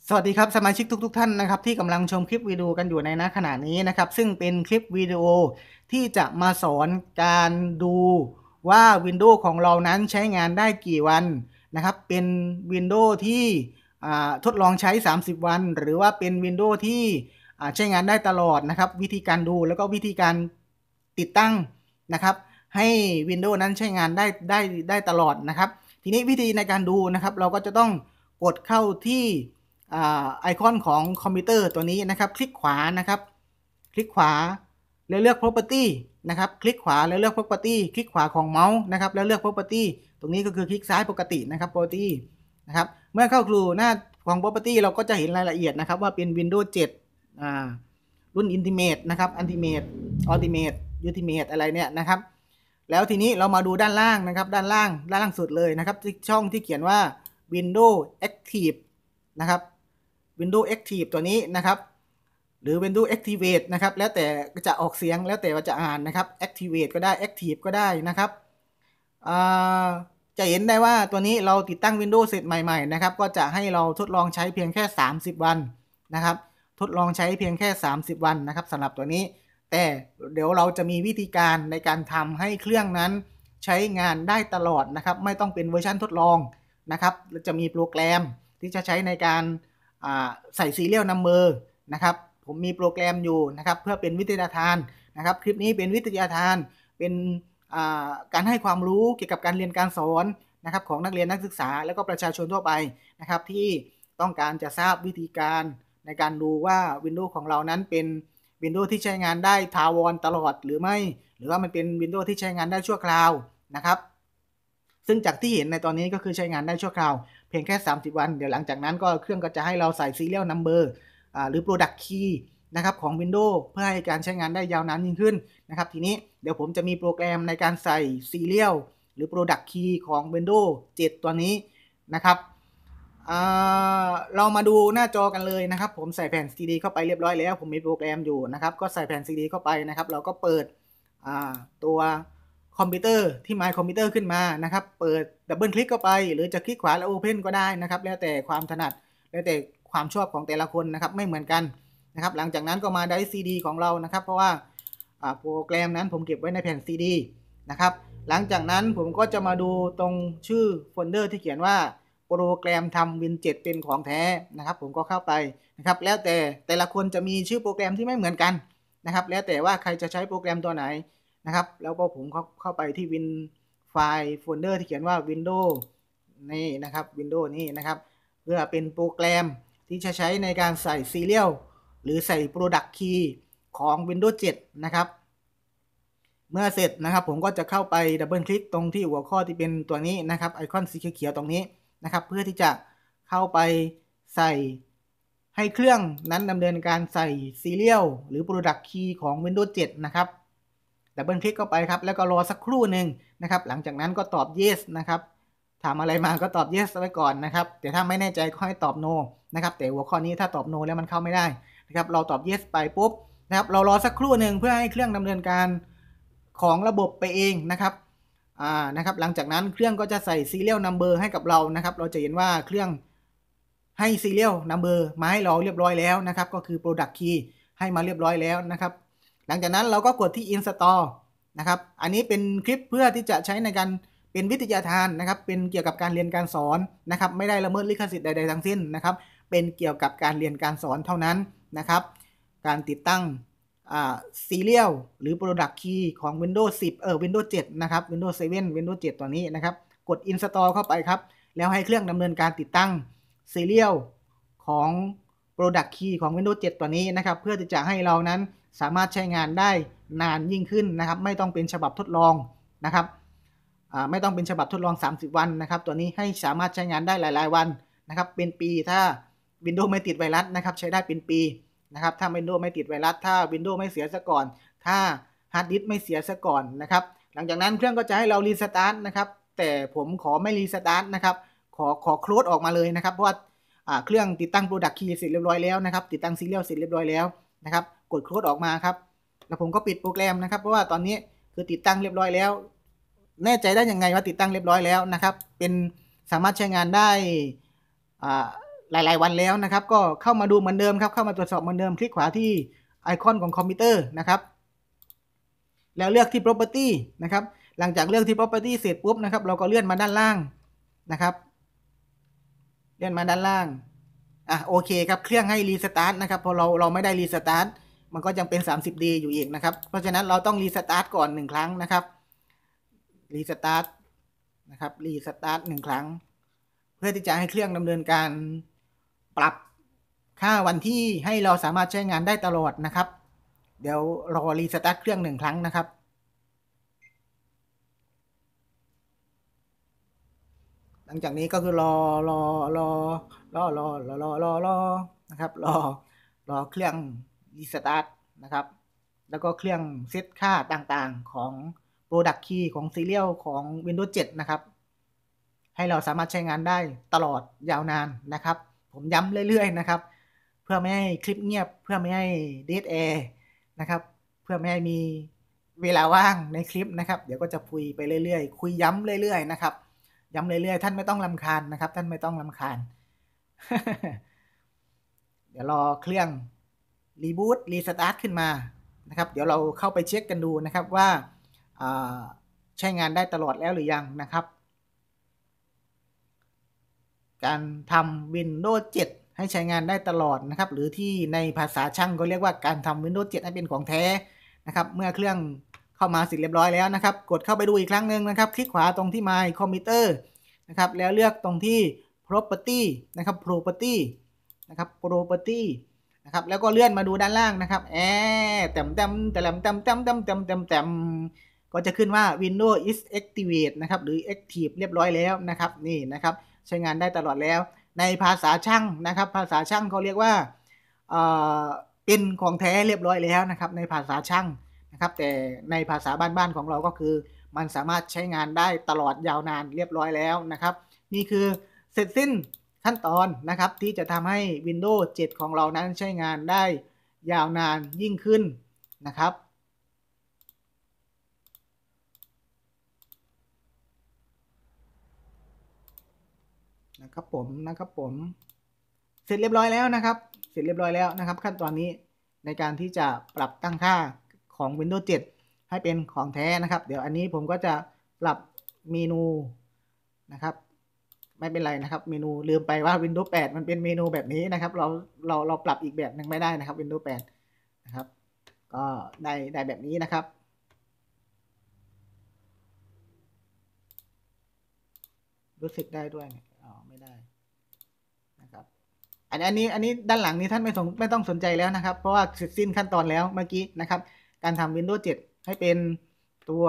สวัสดีครับสมาชิกทุกท่านนะครับที่กำลังชมคลิปวิดีโอกันอยู่ในขณะนี้นะครับซึ่งเป็นคลิปวิดีโอที่จะมาสอนการดูว่า Windows ของเรานั้นใช้งานได้กี่วันนะครับเป็น Windows ที่ทดลองใช้30วันหรือว่าเป็น Windows ที่ใช้งานได้ตลอดนะครับวิธีการดูแล้วก็วิธีการติดตั้งนะครับให้ Windows นั้นใช้งานได้ตลอดนะครับทีนี้วิธีในการดูนะครับเราก็จะต้องกดเข้าที่ไอคอนของคอมพิวเตอร์ตัวนี้นะครับคลิกขวานะครับคลิกขวาแล้วเลือก property นะครับคลิกขวาแล้วเลือก property คลิกขวาของเมาส์นะครับแล้วเลือก property ตรงนี้ก็คือคลิกซ้ายปกตินะครับ property นะครับเมื่อเข้าสู่หน้าของ property เราก็จะเห็นรายละเอียดนะครับว่าเป็น Windows 7รุ่น Ultimate นะครับ Ultimate อะไรเนี่ยนะครับแล้วทีนี้เรามาดูด้านล่างนะครับด้านล่างสุดเลยนะครับช่องที่เขียนว่า Windows Active นะครับ Windows Active ตัวนี้นะครับหรือ Windows Activate นะครับแล้วแต่จะออกเสียงแล้วแต่ว่าจะอ่านนะครับ Activate ก็ได้ Active ก็ได้นะครับจะเห็นได้ว่าตัวนี้เราติดตั้ง Windows เสร็จใหม่ๆนะครับก็จะให้เราทดลองใช้เพียงแค่30วันนะครับทดลองใช้เพียงแค่30วันนะครับสำหรับตัวนี้แต่เดี๋ยวเราจะมีวิธีการในการทำให้เครื่องนั้นใช้งานได้ตลอดนะครับไม่ต้องเป็นเวอร์ชันทดลองนะครับจะมีโปรแกรมที่จะใช้ในการใส่ Serial Number นะครับผมมีโปรแกรมอยู่นะครับเพื่อเป็นวิทยาทานนะครับคลิปนี้เป็นวิทยาทานเป็นการให้ความรู้เกี่ยวกับการเรียนการสอนนะครับของนักเรียนนักศึกษาและก็ประชาชนทั่วไปนะครับที่ต้องการจะทราบวิธีการในการดูว่า Windows ของเรานั้นเป็น Windows ที่ใช้งานได้ถาวรตลอดหรือไม่หรือว่ามันเป็น Windows ที่ใช้งานได้ชั่วคราวนะครับซึ่งจากที่เห็นในตอนนี้ก็คือใช้งานได้ชั่วคราวเพียงแค่30วันเดี๋ยวหลังจากนั้นก็เครื่องก็จะให้เราใส่ Serial Number หรือ Product Key นะครับของ Windows เพื่อให้การใช้งานได้ยาวนานยิ่งขึ้นนะครับทีนี้เดี๋ยวผมจะมีโปรแกรมในการใส่ Serial หรือ Product Key ของ Windows 7 ตัวนี้นะครับเรามาดูหน้าจอกันเลยนะครับผมใส่แผ่น CD เข้าไปเรียบร้อยแล้วผมมีโปรแกรมอยู่นะครับก็ใส่แผ่น CD เข้าไปนะครับเราก็เปิดตัวคอมพิวเตอร์ที่ My Computer ขึ้นมานะครับเปิดดับเบิลคลิกเข้าไปหรือจะคลิกขวาแล้ว Open ก็ได้นะครับแล้วแต่ความถนัดแล้วแต่ความชอบของแต่ละคนนะครับไม่เหมือนกันนะครับหลังจากนั้นก็มาได้ CD ของเรานะครับเพราะว่าโปรแกรมนั้นผมเก็บไว้ในแผ่น CD นะครับหลังจากนั้นผมก็จะมาดูตรงชื่อโฟลเดอร์ที่เขียนว่าโปรแกรมทำ Win 7เป็นของแท้นะครับผมก็เข้าไปนะครับแล้วแต่ละคนจะมีชื่อโปรแกรมที่ไม่เหมือนกันนะครับแล้วแต่ว่าใครจะใช้โปรแกรมตัวไหนนะครับแล้วก็ผมเข้าไปที่ Win ไฟล์โฟลเดอร์ที่เขียนว่า Windows นี่นะครับ Windows นี่นะครับเพื่อเป็นโปรแกรมที่จะใช้ในการใส่ Serial หรือใส่ Product Key ของ Windows 7 นะครับเมื่อเสร็จนะครับผมก็จะเข้าไปดับเบิลคลิกตรงที่หัวข้อที่เป็นตัวนี้นะครับไอคอนสีเขียวๆตรงนี้นะครับเพื่อที่จะเข้าไปใส่ให้เครื่องนั้นดำเนินการใส่ Serial หรือ Product Key ของ Windows 7 นะครับดับเบิลคลิกเข้าไปครับแล้วก็รอสักครู่หนึ่งนะครับหลังจากนั้นก็ตอบ yes นะครับถามอะไรมาก็ตอบ yes ไว้ก่อนนะครับแต่ถ้าไม่แน่ใจก็ให้ตอบ no นะครับแต่หัวข้อนี้ถ้าตอบ no แล้วมันเข้าไม่ได้นะครับเราตอบ yes ไปปุ๊บนะครับเรารอสักครู่หนึ่งเพื่อให้เครื่องดำเนินการของระบบไปเองนะครับนะครับหลังจากนั้นเครื่องก็จะใส่ Serial Number ให้กับเรานะครับเราจะเห็นว่าเครื่องให้ Serial Number มาให้เราเรียบร้อยแล้วนะครับก็คือ Product Key ให้มาเรียบร้อยแล้วนะครับหลังจากนั้นเราก็กดที่ Install นะครับอันนี้เป็นคลิปเพื่อที่จะใช้ในการเป็นวิทยาทานนะครับเป็นเกี่ยวกับการเรียนการสอนนะครับไม่ได้ละเมิดลิขสิทธิ์ใดๆทั้งสิ้นนะครับเป็นเกี่ยวกับการเรียนการสอนเท่านั้นนะครับการติดตั้งSerial หรือ Product Key ของ Windows 10 Windows 7 นะครับ Windows 7 Windows 7 ตัวนี้นะครับกด Install เข้าไปครับแล้วให้เครื่องดำเนินการติดตั้ง Serial ของ Product Key ของ Windows 7 ตัวนี้นะครับเพื่อที่จะให้เรานั้นสามารถใช้งานได้นานยิ่งขึ้นนะครับไม่ต้องเป็นฉบับทดลองนะครับไม่ต้องเป็นฉบับทดลอง30วันนะครับตัวนี้ให้สามารถใช้งานได้หลายๆวันนะครับเป็นปีถ้า Windows ไม่ติดไวรัสนะครับใช้ได้เป็นปีนะครับถ้า Windows ไม่ติดไวรัสถ้า Windows ไม่เสียซะก่อนถ้าฮาร์ดดิสก์ไม่เสียซะก่อนนะครับหลังจากนั้นเครื่องก็จะให้เรารีสตาร์ทนะครับแต่ผมขอไม่รีสตาร์ทนะครับขอโคลสออกมาเลยนะครับเพราะว่าเครื่องติดตั้ง Product Key เสร็จเรียบร้อยแล้วนะครับติดตั้ง Serial เสร็จเรียบร้อยแล้วนะครับกดโคลสออกมาครับแล้วผมก็ปิดโปรแกรมนะครับเพราะว่าตอนนี้คือติดตั้งเรียบร้อยแล้วแน่ใจได้ยังไงว่าติดตั้งเรียบร้อยแล้วนะครับเป็นสามารถใช้งานได้หลายๆวันแล้วนะครับก็เข้ามาดูเหมือนเดิมครับเข้ามาตรวจสอบเหมือนเดิมคลิกขวาที่ไอคอนของคอมพิวเตอร์นะครับแล้วเลือกที่ property นะครับหลังจากเลือกที่ property เสร็จปุ๊บนะครับเราก็เลื่อนมาด้านล่างนะครับเลื่อนมาด้านล่างโอเคครับเครื่องให้รีสตาร์ทนะครับพอเราไม่ได้รีสตาร์ทมันก็ยังเป็น 30D อยู่อีกนะครับเพราะฉะนั้นเราต้องรีสตาร์ทก่อน1ครั้งนะครับรีสตาร์ทนะครับรีสตาร์ท1ครั้งเพื่อที่จะให้เครื่องดำเนินการปรับค่าวันที่ให้เราสามารถใช้งานได้ตลอดนะครับเดี๋ยวรอรีสตาร์ทเครื่อง1ครั้งนะครับหลังจากนี้ก็คือรอนะครับรอเครื่องรีสตาร์ทนะครับแล้วก็เครื่องเซตค่าต่างๆของ Product Key ของ Serial ของ Windows 7 นะครับให้เราสามารถใช้งานได้ตลอดยาวนานนะครับผมย้ำเรื่อยๆนะครับเพื่อไม่ให้คลิปเงียบเพื่อไม่ให้เดดแอร์นะครับเพื่อไม่ให้มีเวลาว่างในคลิปนะครับเดี๋ยวก็จะคุยไปเรื่อยๆคุยย้ำเรื่อยๆนะครับย้ำเรื่อยๆท่านไม่ต้องรำคาญนะครับท่านไม่ต้องรำคาญ เดี๋ยวรอเครื่องรีบูตรีสตาร์ทขึ้นมานะครับเดี๋ยวเราเข้าไปเช็คกันดูนะครับว่าใช้งานได้ตลอดแล้วหรือยังนะครับการทำ Windows 7 ให้ใช้งานได้ตลอดนะครับหรือที่ในภาษาช่างก็เรียกว่าการทำ Windows 7 ให้เป็นของแท้นะครับเมื่อเครื่องเข้ามาเสร็จเรียบร้อยแล้วนะครับกดเข้าไปดูอีกครั้งหนึ่งนะครับคลิกขวาตรงที่ My Computer นะครับแล้วเลือกตรงที่ Property นะครับ Property นะครับ Property นะครับแล้วก็เลื่อนมาดูด้านล่างนะครับก็จะขึ้นว่า Windows is activate นะครับหรือ active เรียบร้อยแล้วนะครับนี่นะครับใช้งานได้ตลอดแล้วในภาษาช่างนะครับภาษาช่างเขาเรียกว่าเป็นของแท้เรียบร้อยแล้วนะครับในภาษาช่างนะครับแต่ในภาษาบ้านๆของเราก็คือมันสามารถใช้งานได้ตลอดยาวนานเรียบร้อยแล้วนะครับนี่คือเสร็จสิ้นขั้นตอนนะครับที่จะทำให้ Windows 7 ของเรานั้นใช้งานได้ยาวนานยิ่งขึ้นนะครับผมเสร็จเรียบร้อยแล้วนะครับเสร็จเรียบร้อยแล้วนะครับขั้นตอนนี้ในการที่จะปรับตั้งค่าของ Windows 7 ให้เป็นของแท้นะครับเดี๋ยวอันนี้ผมก็จะปรับเมนูนะครับไม่เป็นไรนะครับเมนูลืมไปว่า Windows 8 มันเป็นเมนูแบบนี้นะครับเราปรับอีกแบบหนึ่งไม่ได้นะครับ Windows 8 นะครับก็ได้แบบนี้นะครับรู้สึกได้ด้วยไม่ได้นะครับอันนี้ด้านหลังนี้ท่านไม่ต้องสนใจแล้วนะครับเพราะว่าเสร็จสิ้นขั้นตอนแล้วเมื่อกี้นะครับการทำ Windows 7 ให้เป็นตัว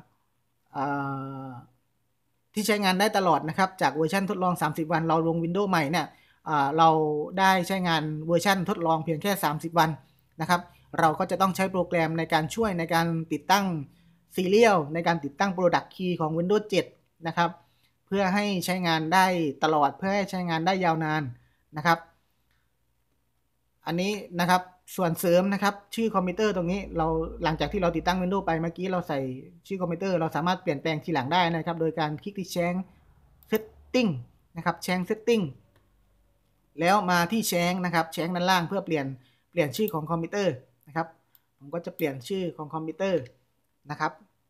ที่ใช้งานได้ตลอดนะครับจากเวอร์ชันทดลอง30วันเราลง Windows ใหม่เนี่ยเราได้ใช้งานเวอร์ชันทดลองเพียงแค่30วันนะครับเราก็จะต้องใช้โปรแกรมในการช่วยในการติดตั้ง Serial ในการติดตั้ง Product Key ของ Windows 7 นะครับเพื่อให้ใช้งานได้ตลอดเพื่อให้ใช้งานได้ยาวนานนะครับอันนี้นะครับส่วนเสริมนะครับชื่อคอมพิวเตอร์ตรงนี้เราหลังจากที่เราติดตั้ง Windows ไปเมื่อกี้เราใส่ชื่อคอมพิวเตอร์เราสามารถเปลี่ยนแปลงทีหลังได้นะครับโดยการคลิกที่ Change Setting นะครับ Change Setting แล้วมาที่ Change นะครับ Change ด้านล่างเพื่อเปลี่ยนชื่อของคอมพิวเตอร์นะครับผมก็จะเปลี่ยนชื่อของคอมพิวเตอร์นะครับ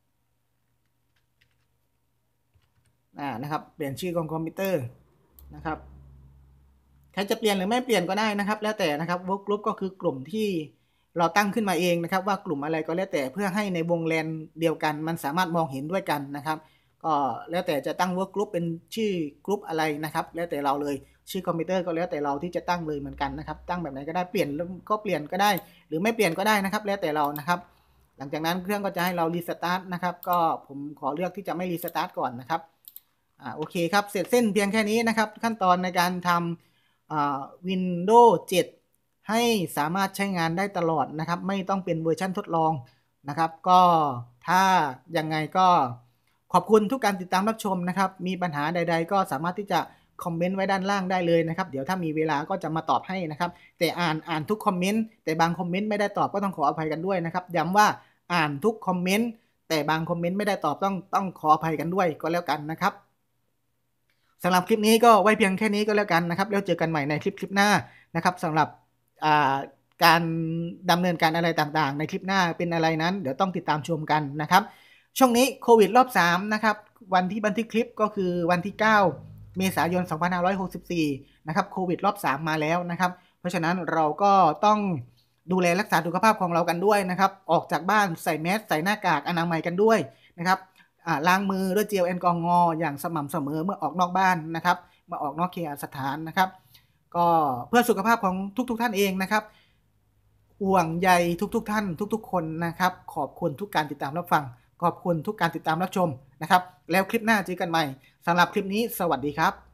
เปลี่ยนชื่อของคอมพิวเตอร์นะครับใครจะเปลี่ยนหรือไม่เปลี่ยนก็ได้นะครับแล้วแต่นะครับ work group ก็คือกลุ่มที่เราตั้งขึ้นมาเองนะครับว่ากลุ่มอะไรก็แล้วแต่เพื่อให้ในวงแลนเดียวกันมันสามารถมองเห็นด้วยกันนะครับก็แล้วแต่จะตั้ง work group เป็นชื่อกลุ่มอะไรนะครับแล้วแต่เราเลยชื่อคอมพิวเตอร์ก็แล้วแต่เราที่จะตั้งเลยเหมือนกันนะครับตั้งแบบไหนก็ได้เปลี่ยนก็เปลี่ยนก็ได้หรือไม่เปลี่ยนก็ได้นะครับแล้วแต่เรานะครับหลังจากนั้นเครื่องก็จะให้เรารีสตาร์ทนะครับก็ผมขอเลือกที่จะไม่รีสตาร์ทก่อนนะครับโอเคครับเสร็จสิ้นเพียงแค่นี้นะครับขั้นตอนในการทำWindows 7 ให้สามารถใช้งานได้ตลอดนะครับไม่ต้องเป็นเวอร์ชันทดลองนะครับก็ถ้ายังไงก็ขอบคุณทุกการติดตามรับชมนะครับมีปัญหาใดๆก็สามารถที่จะคอมเมนต์ไว้ด้านล่างได้เลยนะครับเดี๋ยวถ้ามีเวลาก็จะมาตอบให้นะครับแต่อ่านทุกคอมเมนต์แต่บางคอมเมนต์ไม่ได้ตอบก็ต้องขออภัยกันด้วยนะครับย้ำว่าอ่านทุกคอมเมนต์แต่บางคอมเมนต์ไม่ได้ตอบต้องขออภัยกันด้วยก็แล้วกันนะครับสำหรับคลิปนี้ก็ไว้เพียงแค่นี้ก็แล้วกันนะครับแล้วเจอกันใหม่ในคลิปหน้านะครับสำหรับการดำเนินการอะไรต่างๆในคลิปหน้าเป็นอะไรนั้นเดี๋ยวต้องติดตามชมกันนะครับช่วงนี้โควิดรอบ3นะครับวันที่บันทึกคลิปก็คือวันที่9เมษายน2564นะครับโควิดรอบ3มาแล้วนะครับเพราะฉะนั้นเราก็ต้องดูแลรักษาสุขภาพของเรากันด้วยนะครับออกจากบ้านใส่แมสใส่หน้ากากอนามัยกันด้วยนะครับล้างมือด้วยเจลแอลกอฮอล์อย่างสม่ำเสมอเมื่อออกนอกบ้านนะครับเมื่อออกนอกเคหสถานนะครับก็เพื่อสุขภาพของทุกท่านเองนะครับห่วงใยทุกท่านทุกคนนะครับขอบคุณทุกการติดตามรับฟังขอบคุณทุกการติดตามรับชมนะครับแล้วคลิปหน้าเจอกันใหม่สำหรับคลิปนี้สวัสดีครับ